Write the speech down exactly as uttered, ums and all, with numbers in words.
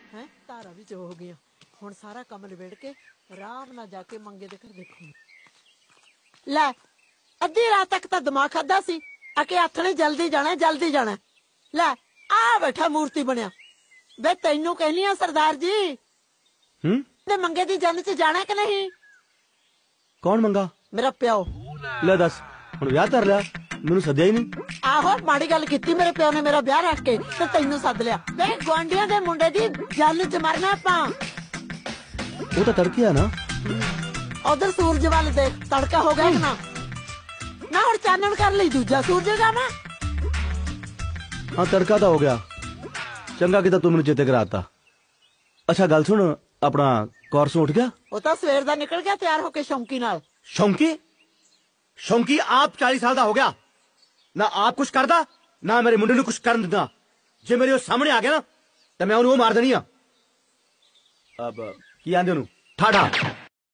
है तारा भी चो हो गई हुण सारा कम निबेड़ के आराम ना जाके मंगे दे घर देखूंगी। लै अद्धी रात तक तो दिमाग खादा सी आके आथणे जल्दी जाना जल्दी जाना। लै आ बैठा मूर्ति बनया वे तैनू कहनी आ सरदार जी हम्म मंगे दी जन च जाना कि नहीं? कौन मंगा? मेरा प्यो। ले दस हुण विआह कर लिया मैनू सद्या ही नहीं। आहो माड़ी गल कीती मेरे प्यो ने मेरा ब्याह रख के ते तैनू सद लिया। वे गुआंढियां दे मुंडे दी जन च मरना आपां। वो तो तड़की है ना। उधर सूरज वाल देख तड़का हो गया ना ना हुण चानन कर ली दूजा सूरज गावा। हाँ तड़का तो हो गया चंगा किता तू मैनू चेते कराता। अच्छा गल सुन अपना कोर्स उठ गया? वो तो सवेर दा निकल गया तैयार होके शौंकी नाल। शौंकी शौंकी आप चालीस साल दा हो गया ना आप कुछ करदा ना मेरे मुंडे नू कुछ करन दिंदा। जे मेरे सामने आ गया ना तो मैं उन्हें मार देनी आ। अब की आंदे उन्हें ठाठा